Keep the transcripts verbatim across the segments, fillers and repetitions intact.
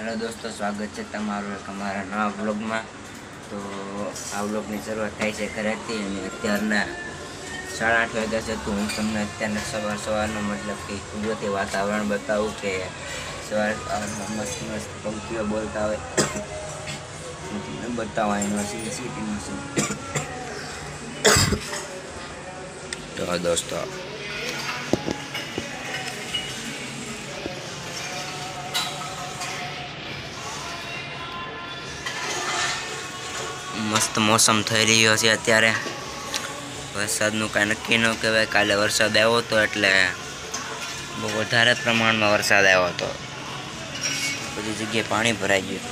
Hello दोस्तों, स्वागत है तमारू एक अमारा नवा व्लॉग में। तो आ व्लॉग की शुरुआत थाय छे घरेथी अने अत्याરના साढ़ा आठ वाग्या छे। तो हूँ तमने अत्यारना सवार सवारनो मतलब कि कुदरती वातावरण बतावुं के सवार सवारमां मस्त मस्त पंखीओ बोलता होय तमने बताववा एनो सिटीनो सीन। तो दोस्तों मस्त मौसम थई रह्यो छे अत्यारे। वरसादनुं कांई नक्की न कहेवाय। काले वरसाद आव्यो तो एटले बहु वधारे प्रमाणमां वरसाद आव्यो तो बधी जग्याए पाणी भराई गयुं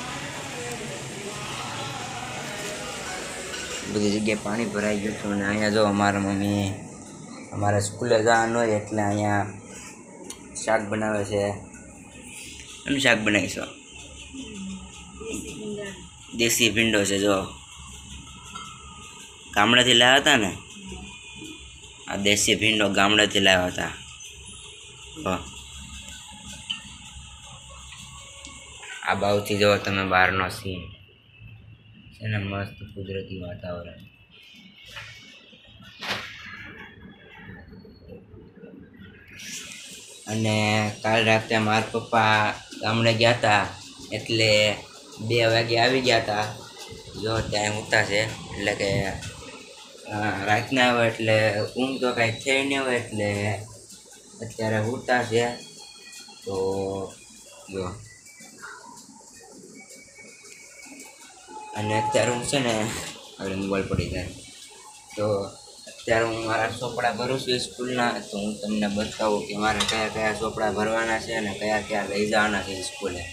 बधी जग्याए पाणी भराई गयुं छे। अने अहींया जो अमारा मम्मी अमारे स्कूले जवानुं होय एटले अहींया शाक बनावे छे। एनुं शाक बनावीशो देसी भींडो छे। जो गामडेथी लाव्या हता ने आ देसी भींडो गामडेथी लाव्या हता। आ बाजुथी जो तमे बहारनो सीन छे ने मस्त कुदरती वातावरण। अने काल राते मारा पप्पा गामडे गया था एटले बे वागे आवी गया था। जो त्यां उठता छे एटले के रातना आवे एटले ऊँघ तो कांई थई नहीं होय एटले अत्यारे उठता छे। तो जो अने अत्यारे हूँ छे ने हवे मोबाइल पड़ी जाय तो अत्यारे हूँ मारा ચોપડા भरूं छुं स्कूलना। तो हूँ तमने बतावुं के मारे कया कया ચોપડા भरवाना छे अने कया कया लई जवाना छे स्कूले।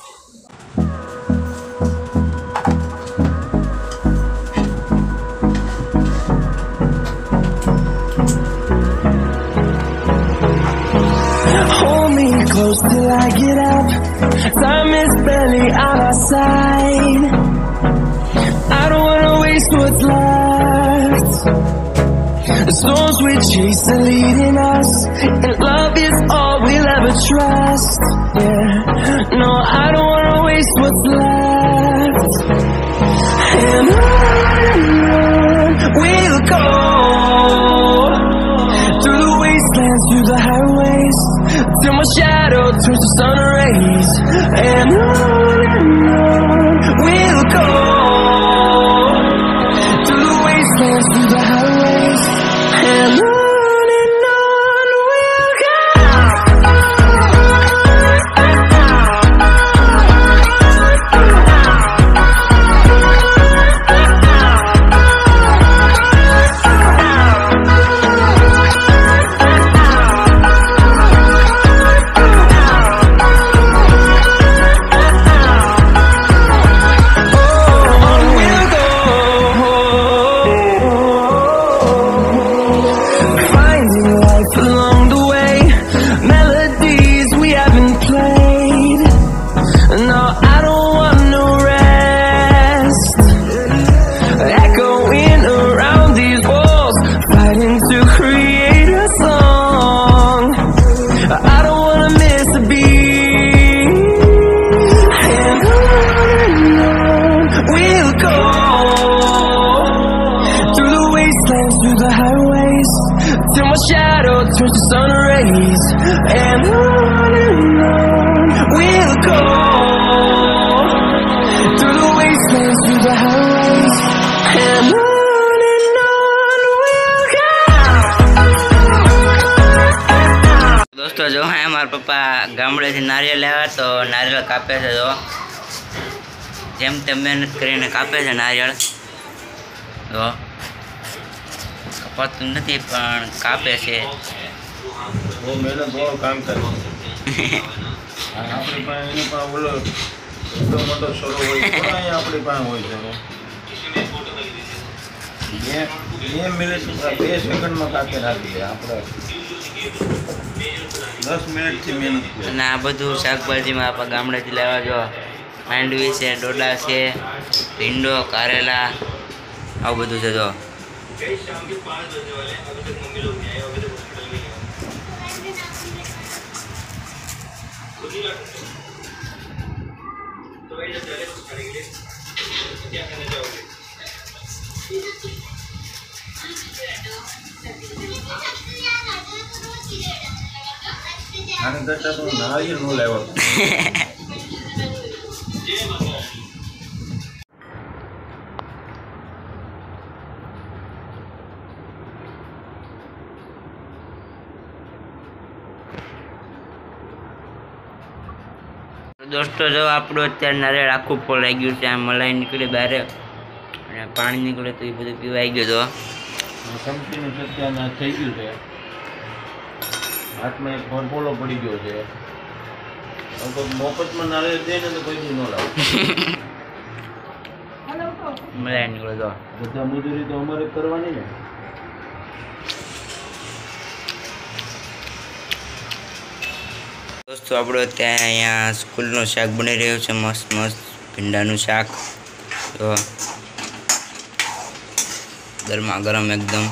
Close till I get up, time is barely on our side. I don't wanna waste what's left. The storms we chase are leading us, and love is all we'll ever trust. Yeah, no, I don't wanna waste what's left. And on we'll go, through the wastelands, through the highways, till my shadow turns to sun rays. And on and on we'll go, through the wastelands, through the highways. And on and on we'll go. Through the highways, till my shadow turns to sun rays. And on and on we'll go, through the wastelands, through the highways. And on and on we'll go. दोस्तों जो है हमारे पप्पा गामडे थी नारियल लाव्या तो नारियल कापे छे। जो जेम तेम मेहनत करीने कापे छे नारियल। तो कपातुं नथी पण कापे छे। वो मेहनत वाळो काम करे आपणी पासे एनी पासे ओलो એટલો મોટો સરો હોય તો અહીં આપણી પાસે હોય સરો બે બે મિનિટ બે સેકન્ડમાં કાપી નાખી દે આપણે દસ મિનિટથી મહેનત કરે। અને આ બધું શાકભાજીમાં આપણે ગામડેથી લાવ્યા જો માંડવી છે, ડોડા છે, ભીંડો, કારેલા આવું બધું છે। જો शाम के पाँच बजने वाले हैं, अभी तक मम्मी लोग नहीं आए, अभी तक हॉस्पिटल में गए। આને કરતા તો નાળિયેર નો લાવ્યો. દોસ્તો જો આપણું અત્યારે નારિયેળ આખું ફોલાઈ ગયું છે. આ મલાઈ નીકળી બહાર અને પાણી નીકળે તો એ બધું પીવાઈ ગયું. તો સંપીનું સત્યાનાશ થઈ ગયું છે. હાથમાં એક ફોન પોલો પડી ગયો છે. તો મફતમાં નારિયેળ દે ને તો કોઈ દી ન લાવે. મલાઈ નીકળે તો બધા મજૂરી તો અમારે કરવાની ને. દોસ્તો આપણો ત્યાં અહીંયા સ્કૂલનું શાક બની રહ્યું છે. મસ્ત મસ્ત ભીંડાનું શાક. તો ગરમા ગરમ એકદમ.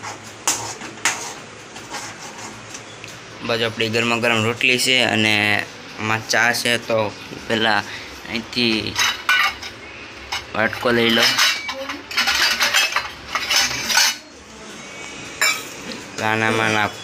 બાજુ આપણી ગરમા ગરમ રોટલી છે અને આમાં ચા છે. તો પહેલાં અહીંથી વાટકો લઈ લો. આનામાં નાખું.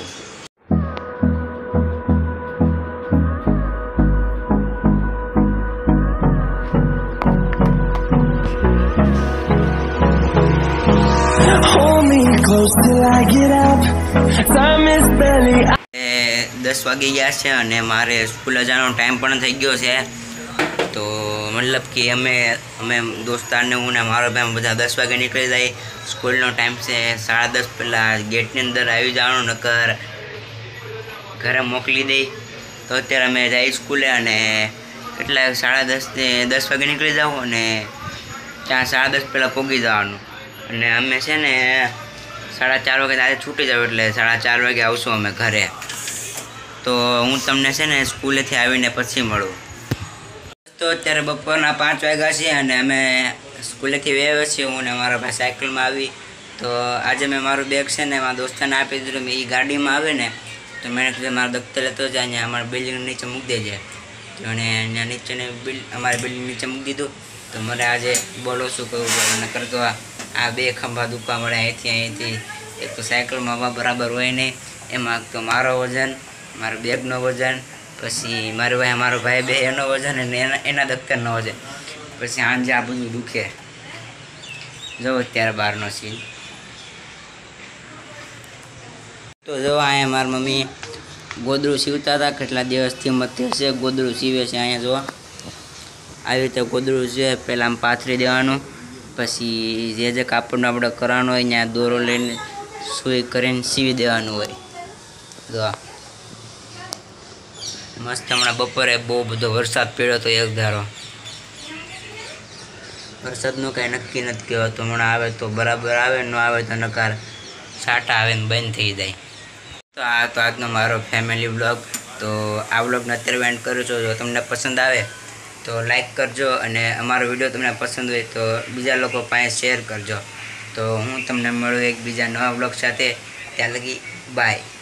Close till I get up. Time is barely. દસ વાગી ગયા છે અને મારે સ્કૂલે જવાનો ટાઈમ પણ થઈ ગયો છે. તો મતલબ કે અમે અમે દોસ્તારને હું ને મારો ભાઈ બધા દસ વાગે નીકળી જાય. સ્કૂલનો ટાઈમ છે સાડા દસ. પહેલાં ગેટની અંદર આવી જવાનું, નકર ઘરે મોકલી દઈ. તો અત્યારે અમે જઈએ સ્કૂલે અને કેટલા સાડા દસ ને દસ વાગે નીકળી જાઉં અને ત્યાં સાડા દસ પહેલાં પહોંચી જવાનું. અને અમે છે ને સાડા ચાર વાગે આજે છૂટી જાવ એટલે સાડા ચાર વાગે આવશું અમે ઘરે. તો હું તમને છે ને સ્કૂલેથી આવીને પછી મળું. તો અત્યારે બપોરના પાંચ વાગ્યા છે અને અમે સ્કૂલેથી આવ્યા છીએ. હું ને મારા ભાઈ સાયકલમાં આવી. તો આજે મેં મારું બેગ છે ને મારા દોસ્તાને આપી દીધું. મેં એ ગાડીમાં આવે ને તો મેં કીધું મારા દફતર લેતો જાય, અહીંયા અમારા બિલ્ડિંગ નીચે મૂકી દેજે. તો એને અહીંયા નીચેની બિલ અમારી બિલ્ડિંગ નીચે મૂકી દીધું. તો મને આજે બોલો શું કરવું પડે. ન કરતો આ બે ખંભા દુખવા મળે અહીંથી અહીંથી. એક તો સાયકલમાં બરાબર હોય નહીં, એમાં તો મારો વજન, મારા બેગનો વજન, પછી મારો ભાઈ મારો ભાઈ બે એનો વજન અને એના એના દફતરનો વજન. પછી સાંજે આ બધું દુખે. જો અત્યારે બહારનો સીન. તો જો અહીંયા મારી મમ્મી ગોદડું સીવતા હતા. કેટલા દિવસથી મતે છે ગોદડું સીવે છે. અહીંયા જો આવી રીતે ગોદડું છે. પહેલાં આમ પાથરી દેવાનું, પછી જે જે કાપડનો આપણે કરવાનો હોય ત્યાં દોરો લઈને સૂઈ કરીને સીવી દેવાનું હોય. જો મસ્ત. હમણાં બપોરે બહુ બધો વરસાદ પડ્યો હતો એક ધારો. વરસાદનું કાંઈ નક્કી નથી કહેવાતું. હમણાં આવે તો બરાબર આવે, ન આવે તો નકાર છાંટા આવે ને બંધ થઈ જાય. તો આ તો આજનો મારો ફેમિલી વ્લોગ. તો આ વ્લોગને અત્યારે એન્ડ કરું છું. જો તમને પસંદ આવે તો લાઈક કરજો અને અમારો વિડીયો તમને પસંદ હોય તો બીજા લોકો પાસે શેર કરજો. તો હું તમને મળું એક બીજા નવા વ્લોગ સાથે. ત્યાં લગી બાય.